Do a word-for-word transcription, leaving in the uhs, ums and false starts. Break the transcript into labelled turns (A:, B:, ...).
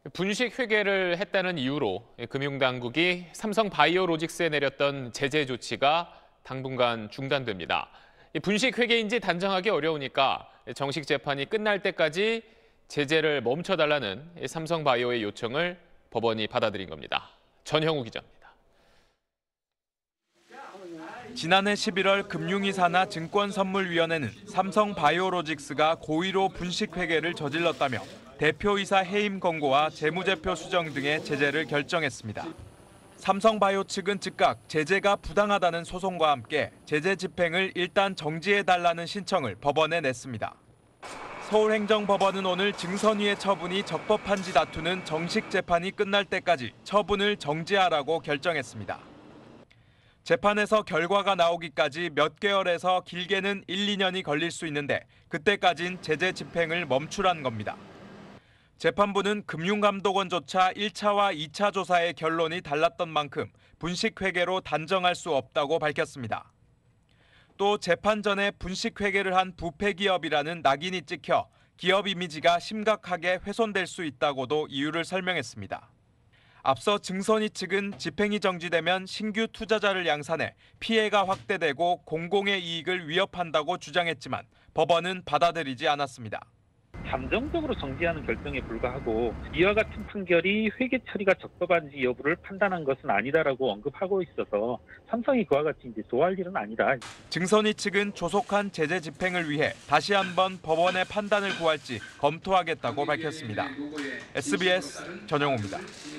A: 분식 회계를 했다는 이유로 금융당국이 삼성바이오로직스에 내렸던 제재 조치가 당분간 중단됩니다. 분식 회계인지 단정하기 어려우니까 정식 재판이 끝날 때까지 제재를 멈춰달라는 삼성바이오의 요청을 법원이 받아들인 겁니다. 전형우 기자입니다.
B: 지난해 십일월 금융위사나 증권선물위원회는 삼성바이오로직스가 고의로 분식회계를 저질렀다며 대표이사 해임 권고와 재무제표 수정 등의 제재를 결정했습니다. 삼성바이오 측은 즉각 제재가 부당하다는 소송과 함께 제재 집행을 일단 정지해달라는 신청을 법원에 냈습니다. 서울행정법원은 오늘 증선위의 처분이 적법한지 다투는 정식 재판이 끝날 때까지 처분을 정지하라고 결정했습니다. 재판에서 결과가 나오기까지 몇 개월에서 길게는 일, 이 년이 걸릴 수 있는데 그때까진 제재 집행을 멈추란 겁니다. 재판부는 금융감독원조차 일 차와 이 차 조사의 결론이 달랐던 만큼 분식회계로 단정할 수 없다고 밝혔습니다. 또 재판 전에 분식회계를 한 부패기업이라는 낙인이 찍혀 기업 이미지가 심각하게 훼손될 수 있다고도 이유를 설명했습니다. 앞서 증선위 측은 집행이 정지되면 신규 투자자를 양산해 피해가 확대되고 공공의 이익을 위협한다고 주장했지만 법원은 받아들이지 않았습니다.
C: 잠정적으로 정지하는 결정에 불과하고 이와 같은 판결이 회계 처리가 적법한지 여부를 판단한 것은 아니다라고 언급하고 있어서 삼성이 그와 같이 이제 좋아할 일은 아니다.
B: 증선위 측은 조속한 제재 집행을 위해 다시 한번 법원의 판단을 구할지 검토하겠다고 밝혔습니다. 에스비에스 전영우입니다.